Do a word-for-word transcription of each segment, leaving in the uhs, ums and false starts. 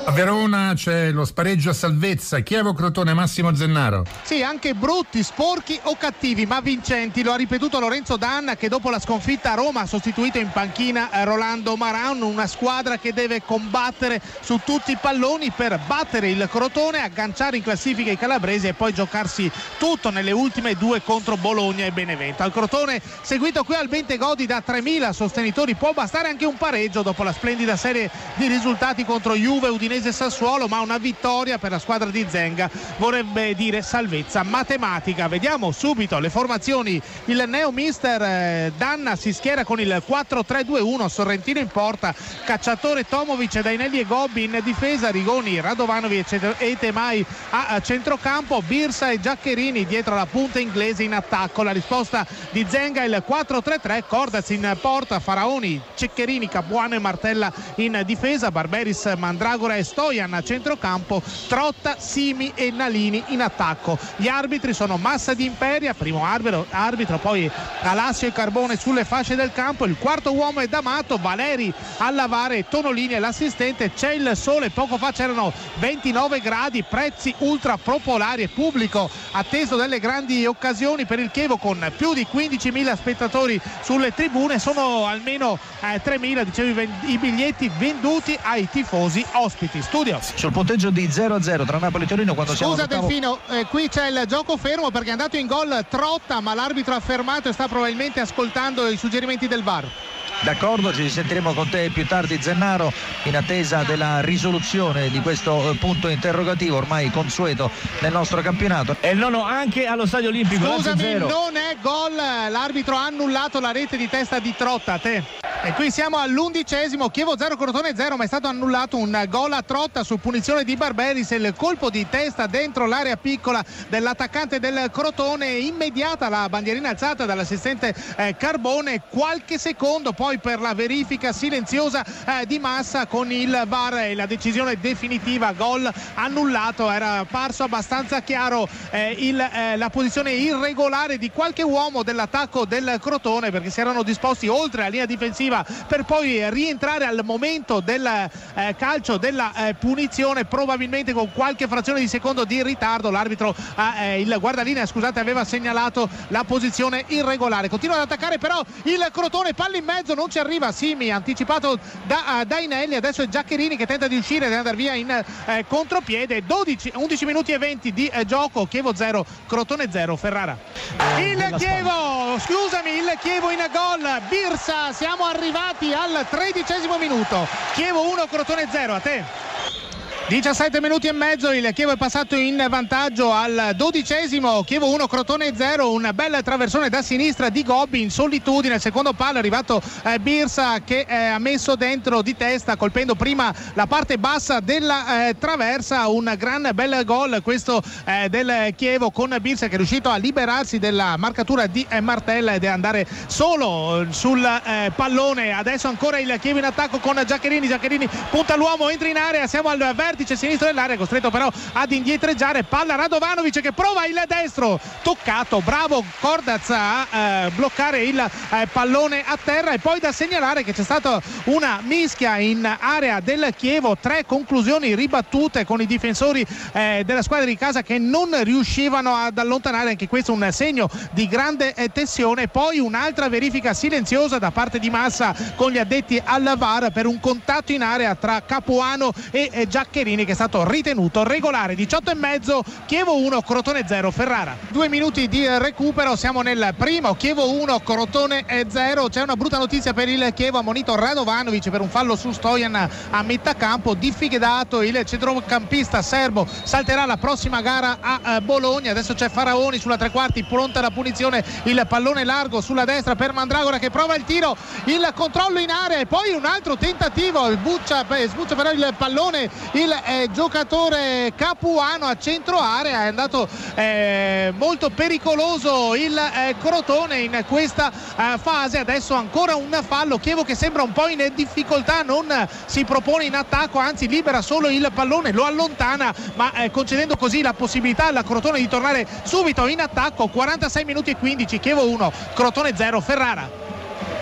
A Verona c'è lo spareggio a salvezza, Chievo-Crotone, Massimo Zennaro. Sì, anche brutti, sporchi o cattivi, ma vincenti. Lo ha ripetuto Lorenzo Danna, che dopo la sconfitta a Roma ha sostituito in panchina Rolando Maran. Una squadra che deve combattere su tutti i palloni per battere il Crotone, agganciare in classifica i calabresi e poi giocarsi tutto nelle ultime due contro Bologna e Benevento. Al Crotone, seguito qui al Bentegodi da tremila sostenitori, può bastare anche un pareggio dopo la splendida serie di risultati contro Juve, Udinese e Sassuolo, ma una vittoria per la squadra di Zenga vorrebbe dire salvezza matematica. Vediamo subito le formazioni. Il neo mister Danna si schiera con il quattro tre due uno, Sorrentino in porta, Cacciatore, Tomovic, Dainelli e Gobbi in difesa, Rigoni, Radovanovic e Temai a centrocampo, Birsa e Giaccherini dietro la punta inglese in attacco. La risposta di Zenga è il quattro tre tre, Cordaz in porta, Faraoni, Ceccherini, Capuano e Martella in difesa, Barberis, Mandragora e Stojan a centrocampo, Trotta, Simi e Nalini in attacco. Gli arbitri sono Massa di Imperia, primo arbitro, arbitro poi Alassio e Carbone sulle fasce del campo, il quarto uomo è D'Amato, Valeri a lavare, Tonolini è l'assistente. C'è il sole, poco fa c'erano ventinove gradi, prezzi ultra popolari e pubblico atteso delle grandi occasioni per il Chievo, con più di quindicimila spettatori sulle tribune. Sono almeno eh, tremila, dicevo, i biglietti venduti ai tifosi ospiti. Studio sul punteggio di zero a zero tra Napoli e Torino. Quando Scusa siamo Delfino, eh, qui c'è il gioco fermo perché è andato in gol Trotta, ma l'arbitro ha fermato e sta probabilmente ascoltando i suggerimenti del V A R. D'accordo, ci sentiremo con te più tardi, Zennaro, in attesa della risoluzione di questo punto interrogativo ormai consueto nel nostro campionato. E il nono anche allo Stadio Olimpico. Scusami, non è gol, l'arbitro ha annullato la rete di testa di Trotta. A te. E qui siamo all'undicesimo, Chievo zero, Crotone zero, ma è stato annullato un gol a Trotta su punizione di Barberis. Il colpo di testa dentro l'area piccola dell'attaccante del Crotone, immediata la bandierina alzata dall'assistente eh, Carbone, qualche secondo poi per la verifica silenziosa eh, di Massa con il V A R e la decisione definitiva, gol annullato. Era parso abbastanza chiaro eh, il, eh, la posizione irregolare di qualche uomo dell'attacco del Crotone, perché si erano disposti oltre la linea difensiva per poi rientrare al momento del eh, calcio della eh, punizione, probabilmente con qualche frazione di secondo di ritardo. L'arbitro, eh, il guardalinea scusate, aveva segnalato la posizione irregolare. Continua ad attaccare però il Crotone, palla in mezzo, non ci arriva Simi, anticipato da uh, Dainelli. Adesso è Giaccherini che tenta di uscire, di andare via in eh, contropiede. dodici, undici minuti e venti di eh, gioco, Chievo zero, Crotone zero. Ferrara. Eh, il Chievo, scusami, il Chievo in gol, Birsa, siamo arrivati al tredicesimo minuto, Chievo uno, Crotone zero. A te. diciassette minuti e mezzo, il Chievo è passato in vantaggio al dodicesimo, Chievo uno, Crotone zero. Un bel traversone da sinistra di Gobbi in solitudine, il secondo palo è arrivato eh, Birsa che eh, ha messo dentro di testa, colpendo prima la parte bassa della eh, traversa. Un gran bel gol questo eh, del Chievo, con Birsa che è riuscito a liberarsi della marcatura di eh, Martella ed è andare solo sul eh, pallone. Adesso ancora il Chievo in attacco con Giaccherini, Giaccherini punta l'uomo, entra in area, siamo al vertice sinistro dell'area, costretto però ad indietreggiare, palla Radovanovic che prova il destro, toccato, bravo Cordaz a eh, bloccare il eh, pallone a terra. E poi da segnalare che c'è stata una mischia in area del Chievo, tre conclusioni ribattute con i difensori eh, della squadra di casa che non riuscivano ad allontanare, anche questo un segno di grande eh, tensione. Poi un'altra verifica silenziosa da parte di Massa con gli addetti al V A R per un contatto in area tra Capuano e eh, Giaccherini, che è stato ritenuto regolare. Diciotto e mezzo, Chievo uno, Crotone zero. Ferrara. Due minuti di recupero, siamo nel primo, Chievo uno, Crotone zero. C'è una brutta notizia per il Chievo, ammonito Radovanovic per un fallo su Stojan a metà campo. Diffidato il centrocampista serbo, salterà la prossima gara a Bologna. Adesso c'è Faraoni sulla tre quarti, pronta la punizione, il pallone largo sulla destra per Mandragora che prova il tiro, il controllo in area e poi un altro tentativo, sbuccia, sbuccia però il pallone il eh, giocatore Capuano a centro area. È andato eh, molto pericoloso il eh, Crotone in questa eh, fase. Adesso ancora un fallo, Chievo che sembra un po' in difficoltà, non si propone in attacco, anzi libera solo il pallone, lo allontana, ma eh, concedendo così la possibilità alla Crotone di tornare subito in attacco. Quarantasei minuti e quindici, Chievo uno, Crotone zero. Ferrara.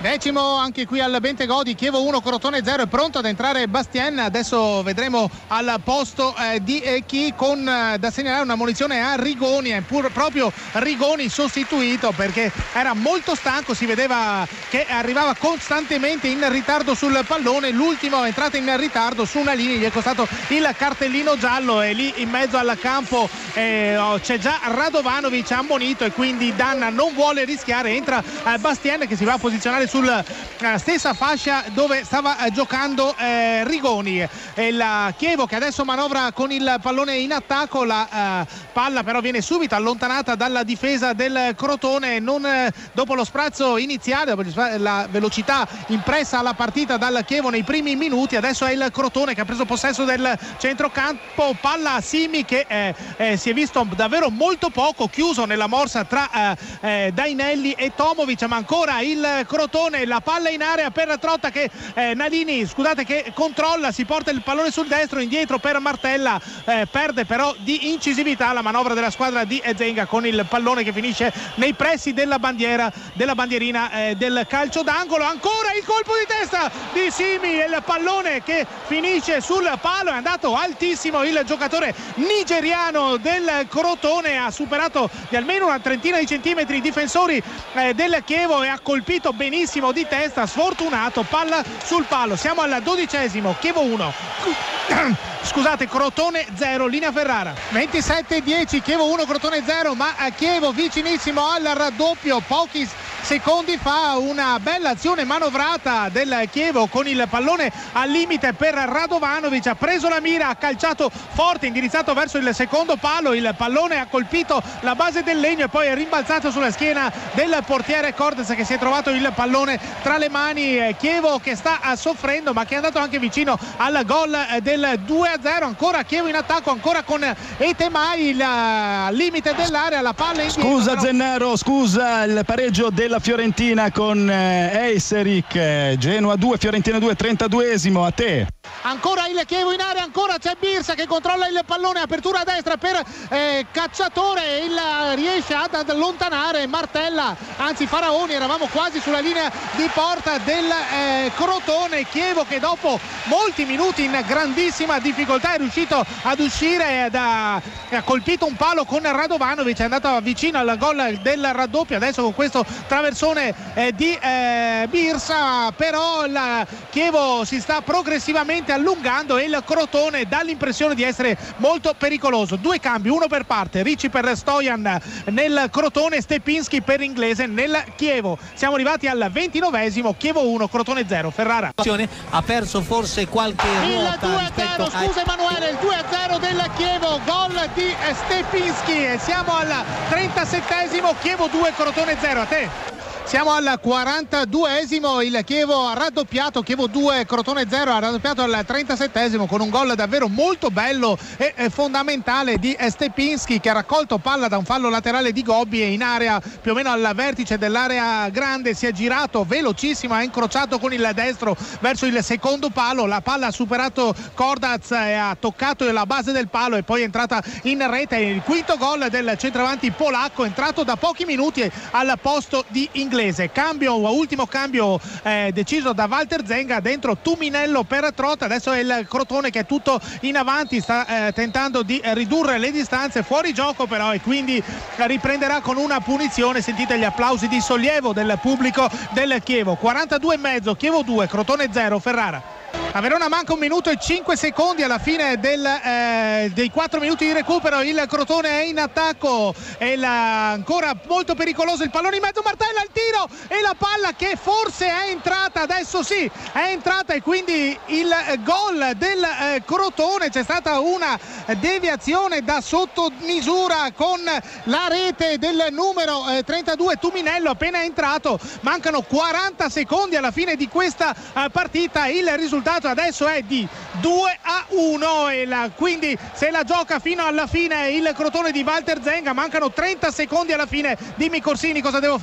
Decimo anche qui al Bentegodi, Chievo uno, Crotone zero, è pronto ad entrare Bastien. Adesso vedremo al posto eh, di eh, chi con eh, da segnalare una munizione a Rigoni, è pur, proprio Rigoni sostituito perché era molto stanco, si vedeva che arrivava costantemente in ritardo sul pallone. L'ultimo è entrato in ritardo su una linea, gli è costato il cartellino giallo e lì in mezzo al campo eh, oh, c'è già Radovanovic ammonito e quindi Danna non vuole rischiare. Entra eh, Bastien che si va a posizionare sulla uh, stessa fascia dove stava uh, giocando uh, Rigoni. E il Chievo che adesso manovra con il pallone in attacco, la uh, palla però viene subito allontanata dalla difesa del Crotone, non uh, dopo lo sprazzo iniziale, dopo la velocità impressa alla partita dal Chievo nei primi minuti. Adesso è il Crotone che ha preso possesso del centrocampo, palla a Simi che eh, eh, si è visto davvero molto poco, chiuso nella morsa tra eh, eh, Dainelli e Tomovic, ma ancora il Crotone, la palla in area per Trotta che eh, Nalini scusate che controlla, si porta il pallone sul destro, indietro per Martella, eh, perde però di incisività la manovra della squadra di Ezenga con il pallone che finisce nei pressi della bandiera della bandierina eh, del calcio d'angolo. Ancora il colpo di testa di Simi, il pallone che finisce sul palo, è andato altissimo il giocatore nigeriano del Crotone, ha superato di almeno una trentina di centimetri i difensori eh, del Chievo e ha colpito benissimo di testa, sfortunato, palla sul palo. Siamo al dodicesimo, Chievo uno scusate Crotone zero, linea Ferrara. Ventisette dieci, Chievo uno, Crotone zero, ma a Chievo vicinissimo al raddoppio. Pochi secondi fa una bella azione manovrata del Chievo con il pallone al limite per Radovanovic, ha preso la mira, ha calciato forte, indirizzato verso il secondo palo, il pallone ha colpito la base del legno e poi è rimbalzato sulla schiena del portiere Cordes che si è trovato il pallone tra le mani. Chievo che sta soffrendo ma che è andato anche vicino al gol del due a zero. Ancora Chievo in attacco, ancora con Etemai, il limite dell'area, la palla indietro. Scusa però... Zennaro, scusa, il pareggio della Fiorentina con Eiseric, Genoa due, Fiorentina due, trentaduesimo, a te. Ancora il Chievo in area, ancora c'è Birsa che controlla il pallone, apertura a destra per eh, Cacciatore, il riesce ad allontanare Martella, anzi Faraoni, eravamo quasi sulla linea di porta del eh, Crotone. Chievo che dopo molti minuti in grandissima difficoltà è riuscito ad uscire, da, ha colpito un palo con Radovanovic, è andato vicino al gol del raddoppio. Adesso con questo traversone eh, di eh, Birsa però il Chievo si sta progressivamente allungando e il Crotone dà l'impressione di essere molto pericoloso. Due cambi, uno per parte, Ricci per Stojan nel Crotone, Stepinski per Inglese nel Chievo. Siamo arrivati al ventinovesimo, Chievo uno, Crotone zero. Ferrara ha perso forse qualche il due a zero, scusa Emanuele, il due a zero del Chievo, gol di Stepinski e siamo al trentasettesimo, Chievo due, Crotone zero. A te. Siamo al quarantaduesimo, il Chievo ha raddoppiato, Chievo due, Crotone zero, ha raddoppiato al trentasettesimo con un gol davvero molto bello e fondamentale di Stepinski che ha raccolto palla da un fallo laterale di Gobbi e in area più o meno al vertice dell'area grande si è girato velocissimo, ha incrociato con il destro verso il secondo palo, la palla ha superato Cordaz e ha toccato la base del palo e poi è entrata in rete. Il quinto gol del centravanti polacco, entrato da pochi minuti al posto di Inglese. Cambio, ultimo cambio eh, deciso da Walter Zenga, dentro Tuminello per Trotta. Adesso è il Crotone che è tutto in avanti, sta eh, tentando di ridurre le distanze, fuori gioco però, e quindi riprenderà con una punizione. Sentite gli applausi di sollievo del pubblico del Chievo. quarantadue e mezzo, Chievo due, Crotone zero. Ferrara. A Verona manca un minuto e cinque secondi alla fine del, eh, dei quattro minuti di recupero. Il Crotone è in attacco e la, ancora molto pericoloso il pallone in mezzo, Martella al tiro e la palla che forse è entrata, adesso sì è entrata e quindi il gol del eh, Crotone. C'è stata una deviazione da sotto misura con la rete del numero eh, trentadue Tuminello appena entrato. Mancano quaranta secondi alla fine di questa eh, partita, il risultato adesso è di due a uno e la, quindi se la gioca fino alla fine il Crotone di Walter Zenga. Mancano trenta secondi alla fine. Dimmi Corsini, cosa devo fare?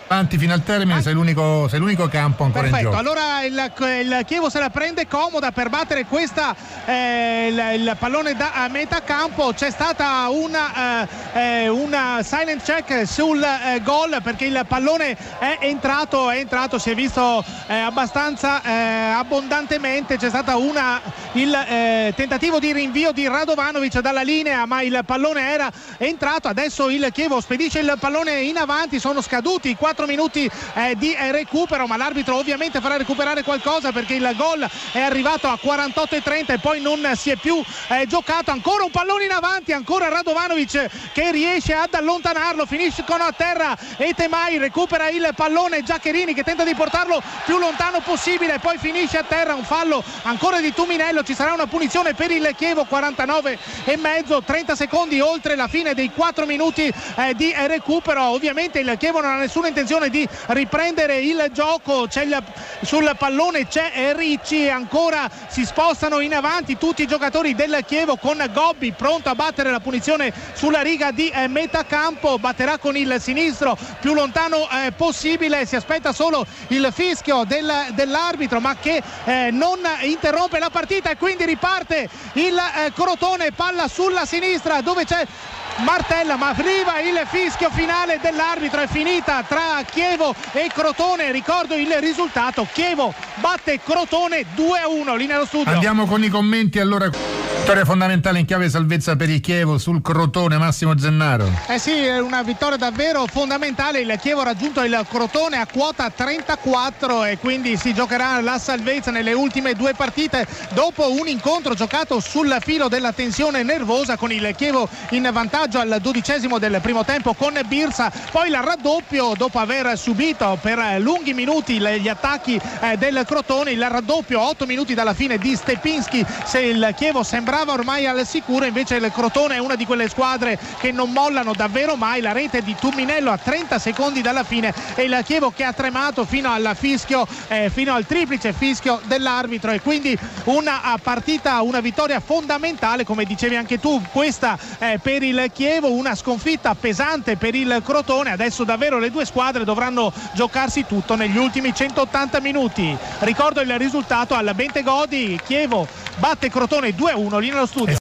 Avanti fino al termine, sei l'unico, sei l'unico campo ancora Perfetto, in gioco. allora il, il Chievo se la prende comoda per battere questa eh, il, il pallone da a metà campo. C'è stata una, eh, una silent check sul eh, gol perché il pallone è entrato, è entrato, si è visto eh, abbastanza eh, abbondantemente. C'è stata una il eh, tentativo di rinvio di Radovanovic dalla linea, ma il pallone era entrato. Adesso il Chievo spedisce il pallone in avanti, sono scaduti i quattro minuti eh, di eh, recupero, ma l'arbitro ovviamente farà recuperare qualcosa perché il gol è arrivato a quarantotto e trenta e poi non si è più eh, giocato. Ancora un pallone in avanti, ancora Radovanovic che riesce ad allontanarlo, finiscono a terra e Temai recupera il pallone, Giaccherini che tenta di portarlo più lontano possibile, poi finisce a terra. Un fallo ancora di Tuminello, ci sarà una punizione per il Chievo. Quarantanove e mezzo, trenta secondi oltre la fine dei quattro minuti eh, di eh, recupero. Ovviamente il Chievo non ha nessuna intenzione di riprendere il gioco. C'è il, sul pallone c'è Ricci, ancora si spostano in avanti tutti i giocatori del Chievo con Gobbi pronto a battere la punizione sulla riga di eh, metà campo. Batterà con il sinistro più lontano eh, possibile, si aspetta solo il fischio del, dell'arbitro ma che eh, non interrompe la partita e quindi riparte il eh, Crotone, palla sulla sinistra dove c'è Martella, ma arriva il fischio finale dell'arbitro. È finita tra Chievo e Crotone. Ricordo il risultato: Chievo batte Crotone due a uno. Linea allo studio. Andiamo con i commenti allora. Vittoria fondamentale in chiave salvezza per il Chievo sul Crotone, Massimo Zennaro. Eh sì, è una vittoria davvero fondamentale. Il Chievo ha raggiunto il Crotone a quota trentaquattro e quindi si giocherà la salvezza nelle ultime due partite dopo un incontro giocato sul filo della tensione nervosa, con il Chievo in vantaggio al dodicesimo del primo tempo con Birsa, poi il raddoppio dopo aver subito per lunghi minuti gli attacchi del Crotone, il raddoppio a otto minuti dalla fine di Stepinski. Se il Chievo sembrava ormai al sicuro, invece il Crotone è una di quelle squadre che non mollano davvero mai. La rete di Tuminello a trenta secondi dalla fine e il Chievo che ha tremato fino al fischio, eh, fino al triplice fischio dell'arbitro, e quindi una partita, una vittoria fondamentale come dicevi anche tu questa eh, per il Chievo, una sconfitta pesante per il Crotone. Adesso davvero le due squadre dovranno giocarsi tutto negli ultimi centottanta minuti. Ricordo il risultato al Bentegodi: Chievo batte Crotone due a uno. Linea allo studio.